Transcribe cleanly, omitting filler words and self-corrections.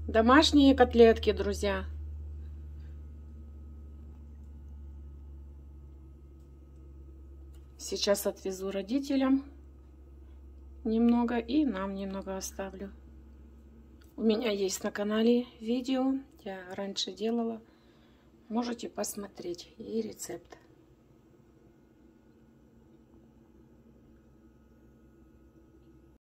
Домашние котлетки, друзья. Сейчас отвезу родителям немного и нам немного оставлю. У меня есть на канале видео, я раньше делала. Можете посмотреть и рецепт.